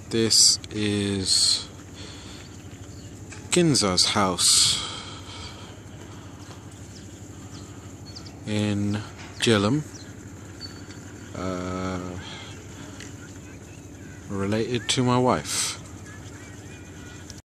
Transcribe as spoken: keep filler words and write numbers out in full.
This is Ginza's house in Gilham, uh, related to my wife.